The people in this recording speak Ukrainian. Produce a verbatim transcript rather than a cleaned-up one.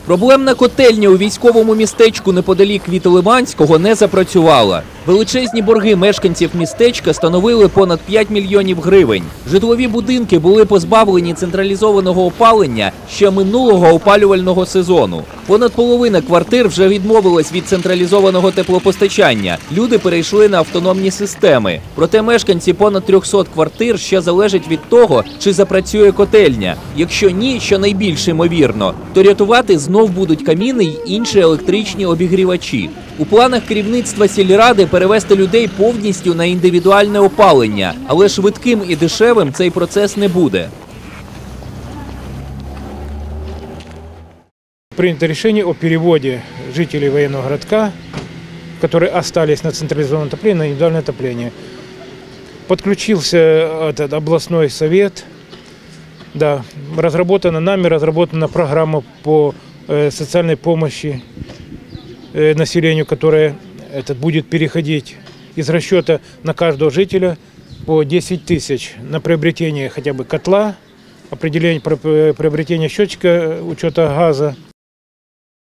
Проблемна котельня у військовому містечку неподалік від Лиманського не запрацювала. Величезні борги мешканців містечка становили понад п'ять мільйонів гривень. Житлові будинки були позбавлені централізованого опалення ще минулого опалювального сезону. Понад половина квартир вже відмовилась від централізованого теплопостачання. Люди перейшли на автономні системи. Проте мешканці понад трьохсот квартир ще залежать від того, чи запрацює котельня. Якщо ні, що найбільш ймовірно, то рятувати знов будуть каміни й інші електричні обігрівачі. У планах керівництва сільради перевести людей повністю на індивідуальне опалення, але швидким і дешевим цей процес не буде. Принято решение о переводе жителей военного городка, которые остались на централизованном отоплении, на индивидуальное отопление. Подключился этот областной совет. Да, разработана нами разработана программа по э, социальной помощи э, населению, которая этот, будет переходить из расчета на каждого жителя по десять тысяч на приобретение хотя бы котла, определение приобретения счетчика учета газа.